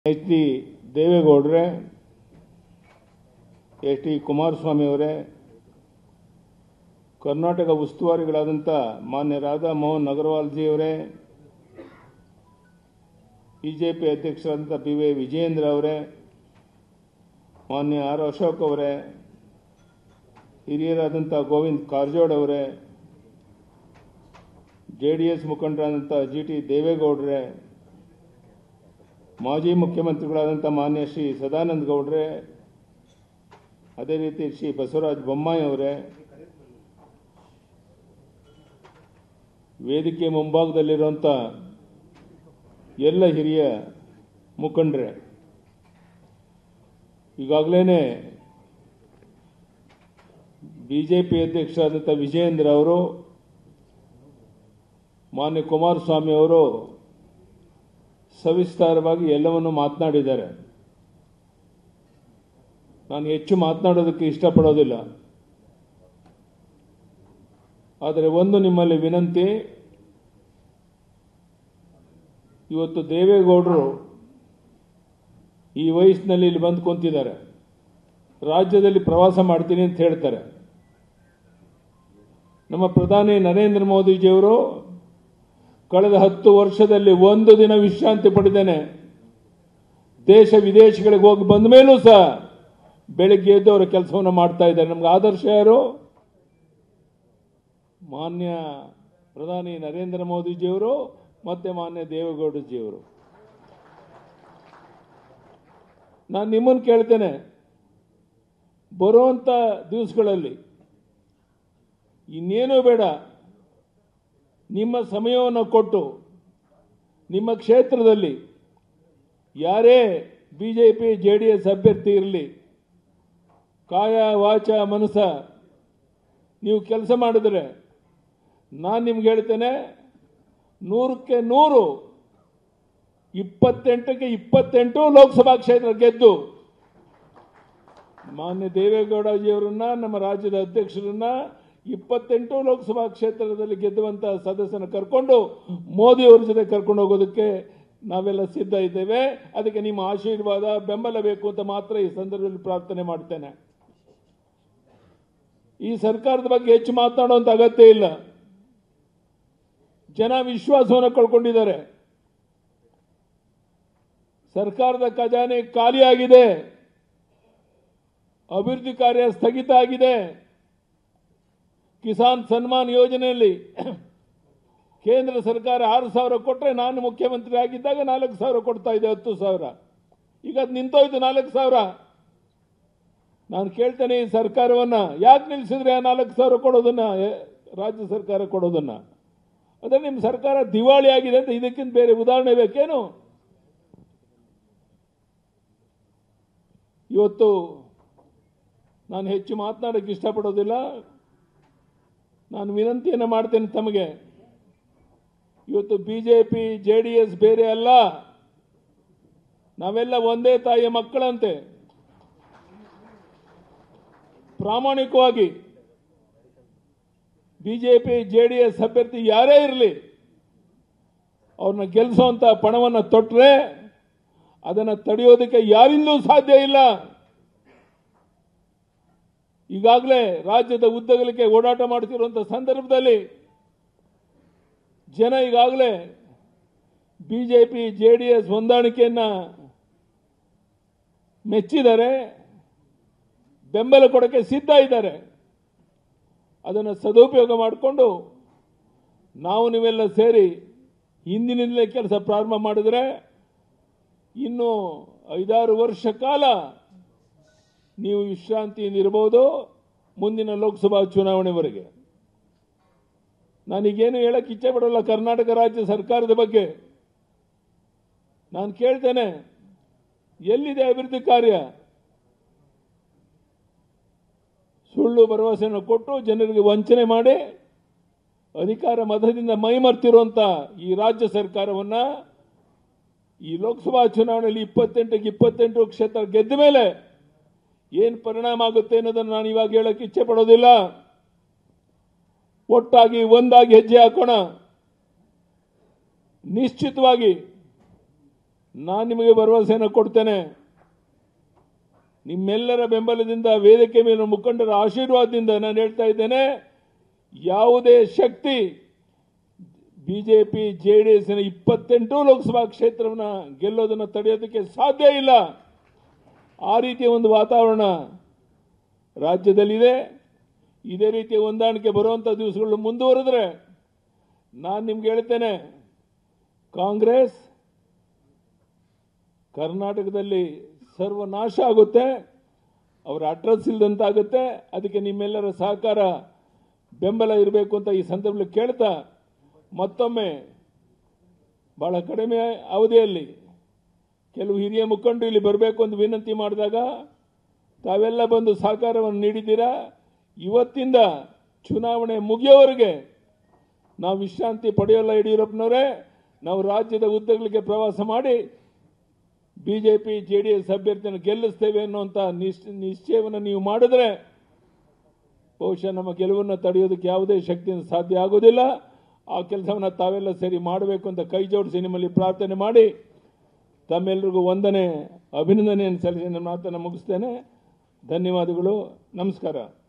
H D ದೇವೇಗೌಡರೇ, H D Kumaraswamy ಅವರೇ, ಕರ್ನಾಟಕ ಉಸ್ತುವಾರಿಗಳಾದಂಥ ಮಾನ್ಯ ರಾಧಾ ಮೋಹನ್ ಅಗರ್ವಾಲ್ಜಿ ಅವರೇ, ಬಿಜೆಪಿ ಅಧ್ಯಕ್ಷರಾದಂಥ ಪಿ ವೈ ವಿಜಯೇಂದ್ರ ಅವರೇ, ಮಾನ್ಯ ಆರ್ ಅಶೋಕ್ ಅವರೇ, ಹಿರಿಯರಾದಂಥ ಗೋವಿಂದ್ ಕಾರಜೋಳ ಅವರೇ, ಜೆಡಿಎಸ್ ಮುಖಂಡರಾದಂಥ ಜಿ ಟಿ ದೇವೇಗೌಡರೇ, ಮಾಜಿ ಮುಖ್ಯಮಂತ್ರಿಗಳಾದಂಥ ಮಾನ್ಯ ಶ್ರೀ ಸದಾನಂದ ಗೌಡರೇ, ಅದೇ ರೀತಿ ಶ್ರೀ ಬಸವರಾಜ ಬೊಮ್ಮಾಯಿ ಅವರೇ, ವೇದಿಕೆ ಮುಂಭಾಗದಲ್ಲಿರುವಂಥ ಎಲ್ಲ ಹಿರಿಯ ಮುಖಂಡರೇ, ಈಗಾಗಲೇ ಬಿಜೆಪಿ ಅಧ್ಯಕ್ಷರಾದಂಥ ವಿಜಯೇಂದ್ರ ಅವರು, ಮಾನ್ಯ ಕುಮಾರಸ್ವಾಮಿ ಅವರು ಸವಿಸ್ತಾರವಾಗಿ ಎಲ್ಲವನ್ನು ಮಾತನಾಡಿದ್ದಾರೆ. ನಾನು ಹೆಚ್ಚು ಮಾತನಾಡೋದಕ್ಕೆ ಇಷ್ಟಪಡೋದಿಲ್ಲ. ಆದರೆ ಒಂದು ನಿಮ್ಮಲ್ಲಿ ವಿನಂತಿ, ಇವತ್ತು ದೇವೇಗೌಡರು ಈ ವಯಸ್ಸಿನಲ್ಲಿ ಇಲ್ಲಿ ಬಂದು ಕುಂತಿದ್ದಾರೆ, ರಾಜ್ಯದಲ್ಲಿ ಪ್ರವಾಸ ಮಾಡ್ತೀನಿ ಅಂತ ಹೇಳ್ತಾರೆ. ನಮ್ಮ ಪ್ರಧಾನಿ ನರೇಂದ್ರ ಮೋದಿಜಿಯವರು ಕಳೆದ 10 ವರ್ಷದಲ್ಲಿ ಒಂದು ದಿನ ವಿಶ್ರಾಂತಿ ಪಡೆದೇನೆ ದೇಶ ವಿದೇಶಗಳಿಗೆ ಹೋಗಿ ಬಂದ ಮೇಲೂ ಸಹ ಬೆಳಿಗ್ಗೆ ಎದ್ದು ಅವರ ಕೆಲಸವನ್ನು ಮಾಡ್ತಾ ಇದ್ದಾರೆ. ನಮ್ಗೆ ಆದರ್ಶ ಯಾರು? ಮಾನ್ಯ ಪ್ರಧಾನಿ ನರೇಂದ್ರ ಮೋದಿಜಿಯವರು ಮತ್ತೆ ಮಾನ್ಯ ದೇವೇಗೌಡಜಿಯವರು. ನಾನು ನಿಮ್ಮನ್ನು ಕೇಳ್ತೇನೆ, ಬರುವಂತ ದಿವಸಗಳಲ್ಲಿ ಇನ್ನೇನೂ ಬೇಡ, ನಿಮ್ಮ ಸಮಯವನ್ನು ಕೊಟ್ಟು ನಿಮ್ಮ ಕ್ಷೇತ್ರದಲ್ಲಿ ಯಾರೇ ಬಿಜೆಪಿ ಜೆಡಿಎಸ್ ಅಭ್ಯರ್ಥಿ ಇರಲಿ, ಕಾಯ ವಾಚ ಮನಸ ನೀವು ಕೆಲಸ ಮಾಡಿದ್ರೆ ನಾನು ನಿಮ್ಗೆ ಹೇಳ್ತೇನೆ, 100ಕ್ಕೆ 100, 28ಕ್ಕೆ 28 ಲೋಕಸಭಾ ಕ್ಷೇತ್ರ ಗೆದ್ದು ಮಾನ್ಯ ದೇವೇಗೌಡಜಿಯವರನ್ನ, ನಮ್ಮ ರಾಜ್ಯದ ಅಧ್ಯಕ್ಷರನ್ನ 28 ಲೋಕಸಭಾ ಕ್ಷೇತ್ರದಲ್ಲಿ ಗೆದ್ದುವಂತಹ ಸದಸ್ಯನ ಕರ್ಕೊಂಡು ಮೋದಿ ಅವರ ಜೊತೆ ಕರ್ಕೊಂಡು ಹೋಗೋದಕ್ಕೆ ನಾವೆಲ್ಲ ಸಿದ್ಧ ಇದ್ದೇವೆ. ಅದಕ್ಕೆ ನಿಮ್ಮ ಆಶೀರ್ವಾದ ಬೆಂಬಲ ಬೇಕು ಅಂತ ಮಾತ್ರ ಈ ಸಂದರ್ಭದಲ್ಲಿ ಪ್ರಾರ್ಥನೆ ಮಾಡ್ತೇನೆ. ಈ ಸರ್ಕಾರದ ಬಗ್ಗೆ ಹೆಚ್ಚು ಮಾತನಾಡುವಂತ ಅಗತ್ಯ ಇಲ್ಲ. ಜನ ವಿಶ್ವಾಸವನ್ನು ಕಳ್ಕೊಂಡಿದ್ದಾರೆ. ಸರ್ಕಾರದ ಖಜಾನೆ ಖಾಲಿಯಾಗಿದೆ, ಅಭಿವೃದ್ಧಿ ಕಾರ್ಯ ಸ್ಥಗಿತ ಆಗಿದೆ. ಕಿಸಾನ್ ಸನ್ಮಾನ್ ಯೋಜನೆಯಲ್ಲಿ ಕೇಂದ್ರ ಸರ್ಕಾರ 6,000 ಕೊಟ್ಟರೆ, ನಾನು ಮುಖ್ಯಮಂತ್ರಿ ಆಗಿದ್ದಾಗ 4,000 ಕೊಡ್ತಾ ಇದೆ, 10,000. ಈಗ ಅದು ನಿಂತೋಯ್ತು 4,000. ನಾನು ಕೇಳ್ತೇನೆ, ಈ ಸರ್ಕಾರವನ್ನ ಯಾಕೆ ನಿಲ್ಲಿಸಿದ್ರೆ 4,000 ಕೊಡೋದನ್ನ, ರಾಜ್ಯ ಸರ್ಕಾರ ಕೊಡೋದನ್ನ? ಅದೇ ನಿಮ್ಮ ಸರ್ಕಾರ ದಿವಾಳಿ ಆಗಿದೆ ಅಂತ ಇದಕ್ಕಿಂತ ಬೇರೆ ಉದಾಹರಣೆ ಬೇಕೇನು? ಇವತ್ತು ನಾನು ಹೆಚ್ಚು ಮಾತನಾಡಕ್ಕೆ ಇಷ್ಟಪಡೋದಿಲ್ಲ. ನಾನು ವಿನಂತಿಯನ್ನು ಮಾಡ್ತೇನೆ ತಮಗೆ, ಇವತ್ತು ಬಿಜೆಪಿ ಜೆಡಿಎಸ್ ಬೇರೆ ಅಲ್ಲ, ನಾವೆಲ್ಲ ಒಂದೇ ತಾಯಿಯ ಮಕ್ಕಳಂತೆ. ಪ್ರಾಮಾಣಿಕವಾಗಿ ಬಿಜೆಪಿ ಜೆಡಿಎಸ್ ಅಭ್ಯರ್ಥಿ ಯಾರೇ ಇರಲಿ, ಅವ್ರನ್ನ ಗೆಲ್ಲಿಸುವಂತ ಪಣವನ್ನು ತೊಟ್ಟರೆ ಅದನ್ನು ತಡೆಯೋದಕ್ಕೆ ಯಾರಿಂದಲೂ ಸಾಧ್ಯ ಇಲ್ಲ. ಈಗಾಗಲೇ ರಾಜ್ಯದ ಉದ್ದಗಲಕ್ಕೆ ಓಡಾಟ ಮಾಡುತ್ತಿರುವಂತಹ ಸಂದರ್ಭದಲ್ಲಿ ಜನ ಈಗಾಗಲೇ ಬಿಜೆಪಿ ಜೆಡಿಎಸ್ ಹೊಂದಾಣಿಕೆಯನ್ನ ಮೆಚ್ಚಿದ್ದಾರೆ, ಬೆಂಬಲ ಕೊಡಕ್ಕೆ ಸಿದ್ಧ ಇದ್ದಾರೆ. ಅದನ್ನು ಸದುಪಯೋಗ ಮಾಡಿಕೊಂಡು ನಾವು ನೀವೆಲ್ಲ ಸೇರಿ ಹಿಂದಿನಿಂದಲೇ ಕೆಲಸ ಪ್ರಾರಂಭ ಮಾಡಿದ್ರೆ ಇನ್ನು 5-6 ವರ್ಷ ಕಾಲ ನೀವು ವಿಶ್ರಾಂತಿಯಿಂದ ಇರಬಹುದು, ಮುಂದಿನ ಲೋಕಸಭಾ ಚುನಾವಣೆವರೆಗೆ. ನಾನೀಗೇನು ಹೇಳಕ್ಕೆ ಇಚ್ಛೆ ಪಡಲ್ಲ ಕರ್ನಾಟಕ ರಾಜ್ಯ ಸರ್ಕಾರದ ಬಗ್ಗೆ. ನಾನು ಕೇಳ್ತೇನೆ, ಎಲ್ಲಿದೆ ಅಭಿವೃದ್ಧಿ ಕಾರ್ಯ? ಸುಳ್ಳು ಭರವಸೆಯನ್ನು ಕೊಟ್ಟು ಜನರಿಗೆ ವಂಚನೆ ಮಾಡಿ ಅಧಿಕಾರ ಮತದಿಂದ ಮೈಮರ್ತಿರುವಂತ ಈ ರಾಜ್ಯ ಸರ್ಕಾರವನ್ನ ಈ ಲೋಕಸಭಾ ಚುನಾವಣೆಯಲ್ಲಿ 28ಕ್ಕೆ 28 ಕ್ಷೇತ್ರ ಗೆದ್ದ ಮೇಲೆ ಏನು ಪರಿಣಾಮ ಆಗುತ್ತೆ ಅನ್ನೋದನ್ನು ನಾನು ಇವಾಗ ಹೇಳಕ್ಕೆ ಇಚ್ಛೆ ಪಡೋದಿಲ್ಲ. ಒಟ್ಟಾಗಿ ಒಂದಾಗಿ ಹೆಜ್ಜೆ ಹಾಕೋಣ. ನಿಶ್ಚಿತವಾಗಿ ನಾನು ನಿಮಗೆ ಭರವಸೆಯನ್ನು ಕೊಡ್ತೇನೆ. ನಿಮ್ಮೆಲ್ಲರ ಬೆಂಬಲದಿಂದ, ವೇದಿಕೆ ಮೇಲೆ ಮುಖಂಡರ ಆಶೀರ್ವಾದದಿಂದ ನಾನು ಹೇಳ್ತಾ ಇದ್ದೇನೆ, ಯಾವುದೇ ಶಕ್ತಿ ಬಿಜೆಪಿ ಜೆಡಿಎಸ್ನ 28 ಲೋಕಸಭಾ ಕ್ಷೇತ್ರವನ್ನು ಗೆಲ್ಲೋದನ್ನು ತಡೆಯೋದಕ್ಕೆ ಸಾಧ್ಯ ಇಲ್ಲ. ಆ ರೀತಿಯ ಒಂದು ವಾತಾವರಣ ರಾಜ್ಯದಲ್ಲಿದೆ. ಇದೇ ರೀತಿಯ ಹೊಂದಾಣಿಕೆ ಬರುವಂಥ ದಿವಸಗಳು ಮುಂದುವರೆದ್ರೆ ನಾನು ನಿಮ್ಗೆ ಹೇಳ್ತೇನೆ, ಕಾಂಗ್ರೆಸ್ ಕರ್ನಾಟಕದಲ್ಲಿ ಸರ್ವನಾಶ ಆಗುತ್ತೆ, ಅವರ ಅಡ್ರೆಸ್ ಇಲ್ಲದಂತಾಗುತ್ತೆ. ಅದಕ್ಕೆ ನಿಮ್ಮೆಲ್ಲರ ಸಹಕಾರ, ಬೆಂಬಲ ಇರಬೇಕು ಅಂತ ಈ ಸಂದರ್ಭದಲ್ಲಿ ಕೇಳ್ತಾ, ಮತ್ತೊಮ್ಮೆ ಬಹಳ ಕಡಿಮೆ ಅವಧಿಯಲ್ಲಿ ಕೆಲವು ಹಿರಿಯ ಮುಖಂಡರು ಇಲ್ಲಿ ಬರಬೇಕು ಅಂತ ವಿನಂತಿ ಮಾಡಿದಾಗ ತಾವೆಲ್ಲ ಬಂದು ಸಹಕಾರವನ್ನು ನೀಡಿದ್ದೀರಾ. ಇವತ್ತಿಂದ ಚುನಾವಣೆ ಮುಗಿಯೋವರೆಗೆ ನಾವು ವಿಶ್ರಾಂತಿ ಪಡೆಯೋಲ್ಲ. ಯಡಿಯೂರಪ್ಪನವರೇ, ನಾವು ರಾಜ್ಯದ ಉದ್ದಗಲಿಗೆ ಪ್ರವಾಸ ಮಾಡಿ ಬಿಜೆಪಿ ಜೆಡಿಎಸ್ ಅಭ್ಯರ್ಥಿಯನ್ನು ಗೆಲ್ಲಿಸ್ತೇವೆ ಅನ್ನುವಂಥ ನಿಶ್ಚಯವನ್ನು ನೀವು ಮಾಡಿದ್ರೆ ಬಹುಶಃ ನಮ್ಮ ಗೆಲುವನ್ನು ತಡೆಯೋದಕ್ಕೆ ಯಾವುದೇ ಶಕ್ತಿಯಿಂದ ಸಾಧ್ಯ ಆಗೋದಿಲ್ಲ. ಆ ಕೆಲಸವನ್ನು ತಾವೆಲ್ಲ ಸೇರಿ ಮಾಡಬೇಕು ಅಂತ ಕೈ ಜೋಡಿಸಿ ನಿಮ್ಮಲ್ಲಿ ಪ್ರಾರ್ಥನೆ ಮಾಡಿ ತಮ್ಮೆಲ್ಲರಿಗೂ ವಂದನೆ, ಅಭಿನಂದನೆಯನ್ನು ಸಲ್ಲಿಸಿ ನನ್ನ ಮಾತನ್ನು ಮುಗಿಸ್ತೇನೆ. ಧನ್ಯವಾದಗಳು. ನಮಸ್ಕಾರ.